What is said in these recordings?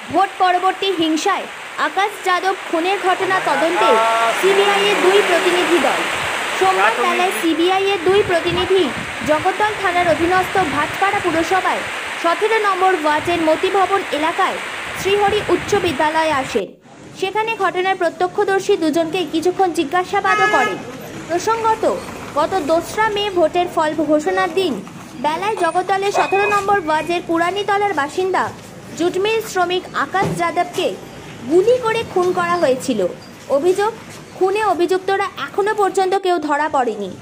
Vote পরবর্তী হিংসায় আকাশ যাদব খুনের ঘটনা তদন্তে সিবিআইয়ের 2 প্রতিনিধি দল। সোমবার বেলায় সিবিআইয়ের 2 প্রতিনিধি জগদ্দল থানার অধীনস্থ ভাটপাড়া পুরসভায় 17 নম্বর ওয়ার্ডের মতিভবন এলাকায় শ্রীহরি উচ্চ বিদ্যালয়ে আসেন। সেখানে ঘটনার প্রত্যক্ষদর্শী দুজনকে কিছুক্ষণ জিজ্ঞাসাবাদও করেন। প্রসঙ্গত, গত 2রা মে ভোটের ফল ঘোষণার দিন বেলায় জগদ্দলের 17 নম্বর ওয়ার্ডের পুরানীতলার বাসিন্দা জুটমিল শ্রমিক আকাশ যাদবকে গুলি করে খুন করা হয়েছিল। অভিযোগ, খুনে অভিযুক্তরা এখনো পর্যন্ত কেউ ধরা পড়েনি।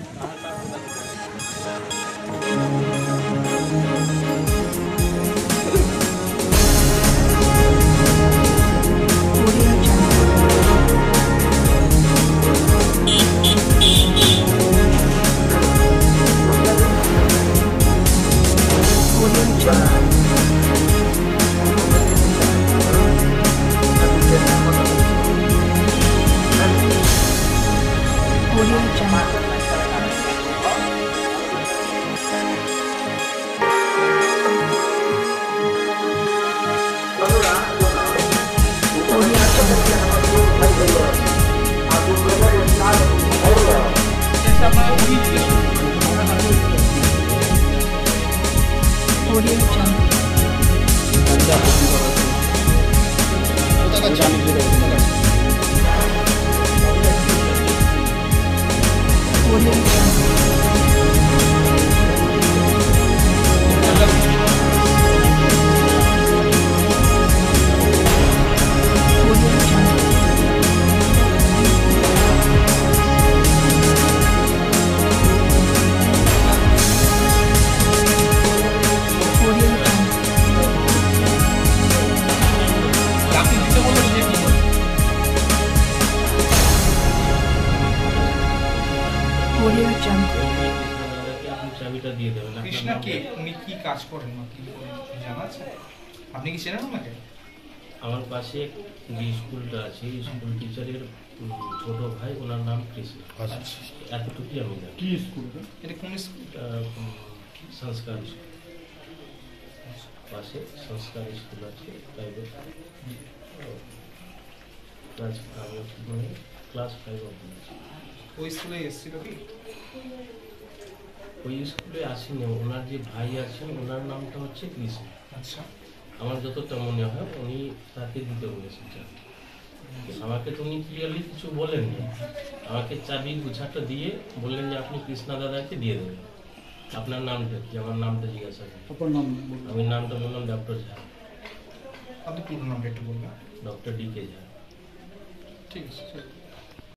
আমার পাশে যে স্কুলটা আছে স্কুল টিচারের ছোট ভাই, ওনার নাম কৃষ্ণ। এতটুকুই আমি জানি। কি স্কুল? এটা কোন স্কুল? সংস্কার স্কুল। পাশে সংস্কার স্কুল আছে, প্রাইভেট। ক্লাস 5 অবধি। ওই স্কুলে এসেছিল কি? ওই স্কুলে আসেনি। ওনার যে ভাই আছেন ওনার নামটা হচ্ছে কৃষ্ণ। আচ্ছা, আমার যতটা মনে হয় উনি তাকে দিতে বলেছেন। আমাকে তো উনি ক্লিয়ারলি কিছু বলেননি। আমাকে চাবি গুছাটা দিয়ে বললেন যে আপনি কৃষ্ণা দাদাকে দিয়ে দেবেন। আপনার নামটা কি? আমার নামটা জিজ্ঞাসা করেন। আমি নামটা বললাম ডক্টর ঝা। আপনি পুরো নামটা একটু বলবেন? Doctor D K Jha. ঠিক আছে।